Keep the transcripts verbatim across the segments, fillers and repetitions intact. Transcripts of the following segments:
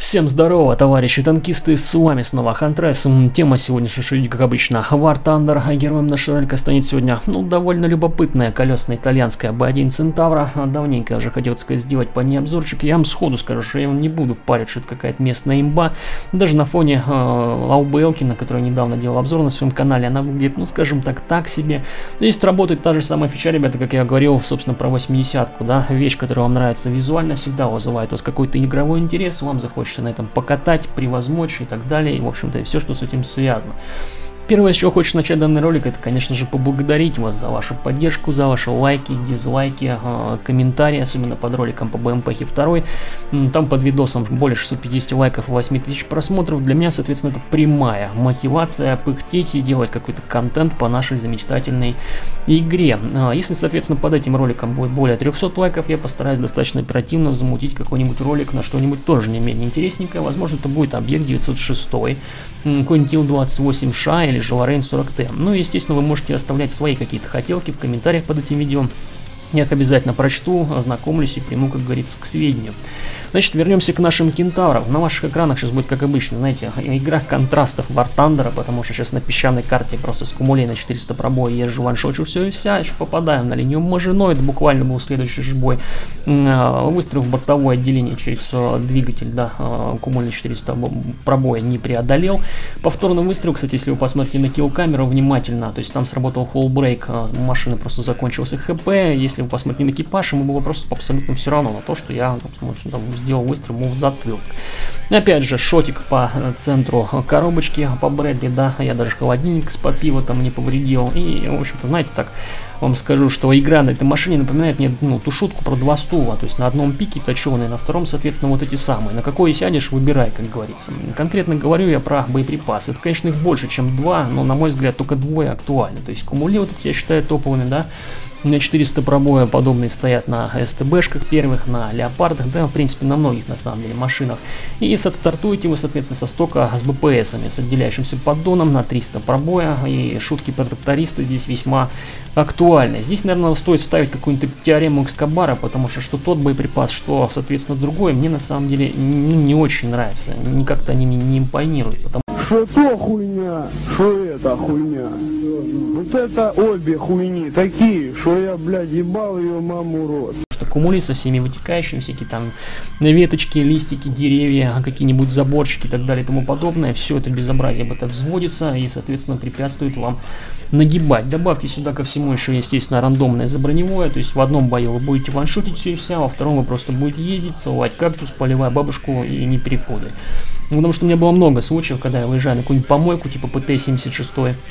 Всем здорово, товарищи танкисты, с вами снова Хантрес. Тема сегодняшней шоу, как обычно, War Thunder. Героем нашего ролика станет сегодня, ну, довольно любопытная колесная итальянская би один Центавра. Давненько я уже хотел, так сказать, сделать по ней обзорчик. Я вам сходу скажу, что я не буду впарить, что это какая-то местная имба. Даже на фоне э, АУБЛки, на которой я недавно делал обзор на своем канале, она выглядит, ну, скажем так, так себе. Здесь работает та же самая фича, ребята, как я говорил, собственно, про восьмидесятку, да. Вещь, которая вам нравится визуально, всегда вызывает у вас какой-то игровой интерес, вам захочется на этом покатать, превозмочь и так далее, и, в общем-то, все, что с этим связано. Первое, с чего хочется начать данный ролик, это, конечно же, поблагодарить вас за вашу поддержку, за ваши лайки, дизлайки, э, комментарии, особенно под роликом по БМПхе два. Там под видосом более шестисот пятидесяти лайков и восьми тысяч просмотров. Для меня, соответственно, это прямая мотивация пыхтеть и делать какой-то контент по нашей замечательной игре. Если, соответственно, под этим роликом будет более трёхсот лайков, я постараюсь достаточно оперативно замутить какой-нибудь ролик на что-нибудь тоже не менее интересненькое. Возможно, это будет объект девятьсот шесть, какой-нибудь Ил двадцать восемь Ша или же Лоррейн сорок Т. Ну и, естественно, вы можете оставлять свои какие-то хотелки в комментариях под этим видео. Я их обязательно прочту, ознакомлюсь и приму, как говорится, к сведению. Значит, вернемся к нашим кентаврам. На ваших экранах сейчас будет, как обычно, знаете, игра контрастов War Thunder, потому что сейчас на песчаной карте просто с кумулей на четыреста пробоя езжу, ваншочу все и вся, еще попадаем на линию Мажино, это буквально был следующий же бой. Выстрел в бортовое отделение через двигатель, да, кумуль на четыреста пробоя не преодолел. Повторный выстрел, кстати, если вы посмотрите на килл-камеру внимательно, то есть там сработал холл-брейк, машина просто закончился ХП. Если вы посмотрите на экипаж, ему было просто абсолютно все равно на то, что я там, сделал выстрел ему в затылок. Опять же, шотик по центру коробочки, по Брэдли, да, я даже холодильник с пива там не повредил. И, в общем-то, знаете, так вам скажу, что игра на этой машине напоминает мне, ну, ту шутку про два стула. То есть на одном пике точеные, на втором, соответственно, вот эти самые. На какой сядешь, выбирай, как говорится. Конкретно говорю я про боеприпасы. Это, конечно, их больше, чем два, но, на мой взгляд, только двое актуальны. То есть кумули вот эти я считаю топовыми, да. На четыреста пробоя подобные стоят на СТБшках первых, на Леопардах, да, в принципе, на многих, на самом деле, машинах. И стартуете вы, соответственно, со стока с БПСами, с отделяющимся поддоном на триста пробоя. И шутки про тракториста здесь весьма актуальны. Здесь, наверное, стоит ставить какую-нибудь теорему Эскобара, потому что что тот боеприпас, что, соответственно, другой, мне на самом деле не, не очень нравится. Не как-то они мне не импонируют. Потому... Что то хуйня, что это хуйня. Вот это обе хуйни такие, что я, блядь, ебал ее маму рот. Что кумули со всеми вытекающими, всякие там веточки, листики, деревья, какие-нибудь заборчики и так далее и тому подобное. Все это безобразие об этом взводится и, соответственно, препятствует вам нагибать. Добавьте сюда ко всему еще, естественно, рандомное заброневое. То есть в одном бою вы будете ваншотить все и вся, во втором вы просто будете ездить, целовать кактус, поливая бабушку и не переходы. Потому что у меня было много случаев, когда я выезжаю на какую-нибудь помойку, типа ПТ семьдесят шесть,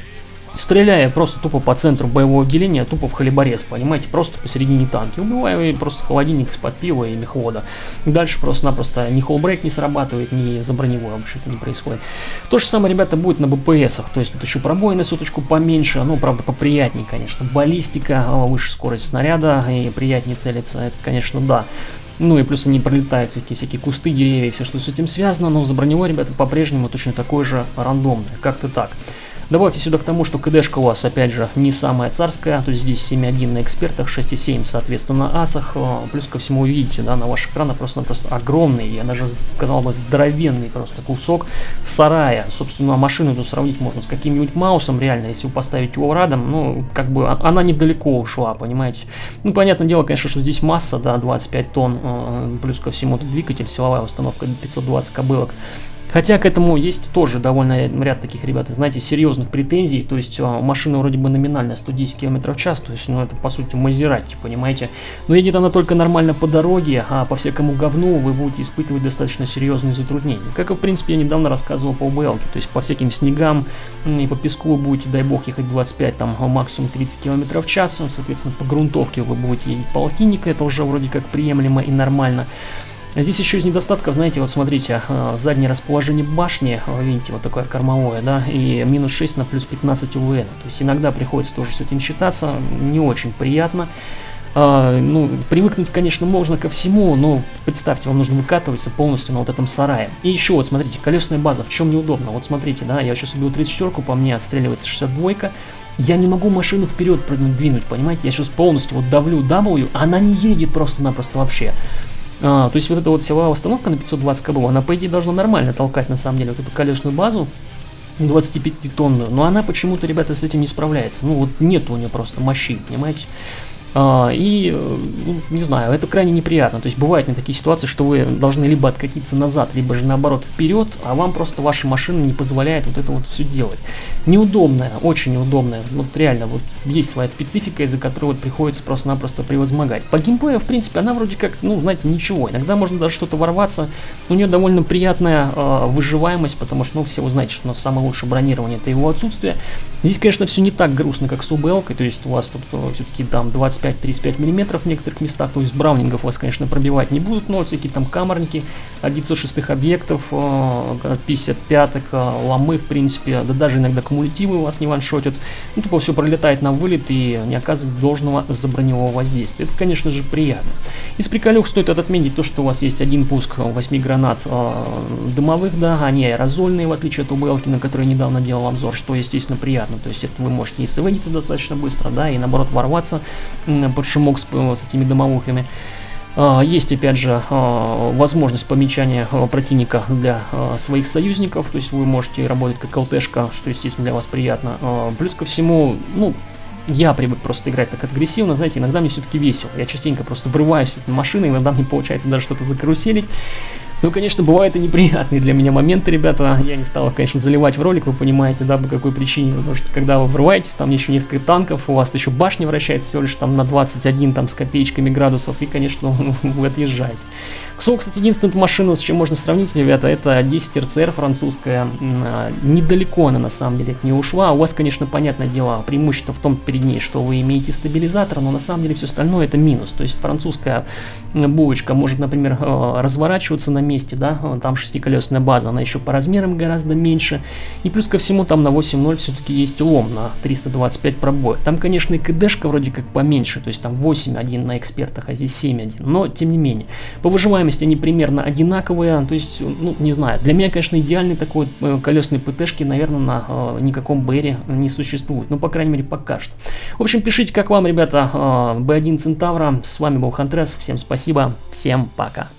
стреляя просто тупо по центру боевого отделения, тупо в халибарез, понимаете, просто посередине танки. Убиваю просто холодильник из-под пива и мехвода. Дальше просто-напросто ни холлбрейк не срабатывает, ни заброневой вообще это не происходит. То же самое, ребята, будет на БПСах. То есть тут еще пробои на соточку поменьше, ну, правда, поприятнее, конечно. Баллистика, выше скорость снаряда и приятнее целиться, это, конечно, да. Ну и плюс они пролетают всякие, всякие кусты, деревья, все, что с этим связано, но за броневой, ребята, по-прежнему точно такой же рандомный, как-то так. Добавьте сюда к тому, что КДшка у вас, опять же, не самая царская, то есть здесь семь один на экспертах, шесть и семь, соответственно, на асах, плюс ко всему, видите, да, на ваших экранах просто-напросто огромный, я даже сказал бы здоровенный просто кусок сарая. Собственно, машину тут сравнить можно с каким-нибудь маусом, реально, если вы поставите его рядом, ну, как бы, она недалеко ушла, понимаете. Ну, понятное дело, конечно, что здесь масса, да, двадцать пять тонн, плюс ко всему тут двигатель, силовая установка пятьсот двадцать кобылок. Хотя к этому есть тоже довольно ряд, ряд таких, ребят, знаете, серьезных претензий. То есть машина вроде бы номинально сто десять километров в час, то есть, ну, это по сути Мазерати, понимаете. Но едет она только нормально по дороге, а по всякому говну вы будете испытывать достаточно серьезные затруднения. Как и, в принципе, я недавно рассказывал по УБЛке, то есть по всяким снегам и по песку вы будете, дай бог, ехать двадцать пять, там, максимум тридцать километров в час. Соответственно, по грунтовке вы будете ездить полтинника, это уже вроде как приемлемо и нормально. Здесь еще из недостатков, знаете, вот смотрите, заднее расположение башни, видите, вот такое кормовое, да, и минус шесть на плюс пятнадцать УВН. То есть иногда приходится тоже с этим считаться, не очень приятно. А, ну, привыкнуть, конечно, можно ко всему, но представьте, вам нужно выкатываться полностью на вот этом сарае. И еще вот, смотрите, колесная база, в чем неудобно. Вот смотрите, да, я сейчас убил тридцать четыре, по мне отстреливается шестьдесят два. Я не могу машину вперед двинуть, понимаете? Я сейчас полностью вот давлю W, а она не едет просто-напросто вообще. А, то есть вот эта вот силовая установка на пятьсот двадцать кобыл, она по идее должна нормально толкать на самом деле вот эту колесную базу двадцатипятитонную, но она почему-то, ребята, с этим не справляется. Ну вот нет у нее просто мощи, понимаете? А, и, ну, не знаю, это крайне неприятно. То есть бывают не такие ситуации, что вы должны либо откатиться назад, либо же наоборот вперед, а вам просто ваша машина не позволяет вот это вот все делать. Неудобная, очень неудобная. Вот реально, вот есть своя специфика, из-за которой вот приходится просто-напросто превозмогать. По геймплею, в принципе, она вроде как, ну, знаете, ничего. Иногда можно даже что-то ворваться. У нее довольно приятная э, выживаемость, потому что, ну, все вы знаете, что у нас самое лучшее бронирование — это его отсутствие. Здесь, конечно, все не так грустно, как с ю би эл-кой, то есть у вас тут э, все-таки там двадцать пять тридцать пять миллиметров в некоторых местах, то есть браунингов вас, конечно, пробивать не будут, но всякие там каморники от девятьсот шестых объектов, э, пятьдесят пяток, э, ломы, в принципе, да даже иногда кумулятивы вас не ваншотят, ну, тупо все пролетает на вылет и не оказывает должного заброневого воздействия. Это, конечно же, приятно. Из приколюх стоит отметить то, что у вас есть один пуск восьми гранат э, дымовых, да, они аэрозольные, в отличие от ю би эл-ки, на которой недавно делал обзор, что, естественно, приятно. То есть это вы можете и сэведиться достаточно быстро, да, и наоборот ворваться э, под шумок с, с этими дымовухами. Uh, есть, опять же, uh, возможность помечания uh, противника для uh, своих союзников, то есть вы можете работать как ЛТшка, что, естественно, для вас приятно. Uh, плюс ко всему, ну, я привык просто играть так агрессивно, знаете, иногда мне все-таки весело. Я частенько просто врываюсь в машину, иногда мне получается даже что-то закаруселить. Ну, конечно, бывают и неприятные для меня моменты, ребята. Я не стал, конечно, заливать в ролик, вы понимаете, да, по какой причине. Потому что, когда вы врываетесь, там еще несколько танков, у вас еще башня вращается всего лишь там на двадцать один там с копеечками градусов, и, конечно, вы отъезжаете. К слову, кстати, единственную машину, с чем можно сравнить, ребята, это десять эр си эр французская. Недалеко она, на самом деле, от нее ушла. У вас, конечно, понятное дело, преимущество в том перед ней, что вы имеете стабилизатор, но на самом деле все остальное это минус. То есть французская булочка может, например, разворачиваться на месте, да, там шестиколесная база, она еще по размерам гораздо меньше, и плюс ко всему там на восемь ноль все-таки есть улом на триста двадцать пять пробоев. Там, конечно, и КДшка вроде как поменьше, то есть там восемь один на экспертах, а здесь семь один, но тем не менее. По выживаемости они примерно одинаковые, то есть, ну, не знаю, для меня, конечно, идеальный такой э, колесной ПТшки, наверное, на э, никаком БРе не существует, ну, по крайней мере, пока что. В общем, пишите, как вам, ребята, э, би один Центавра, с вами был Хантрес, всем спасибо, всем пока.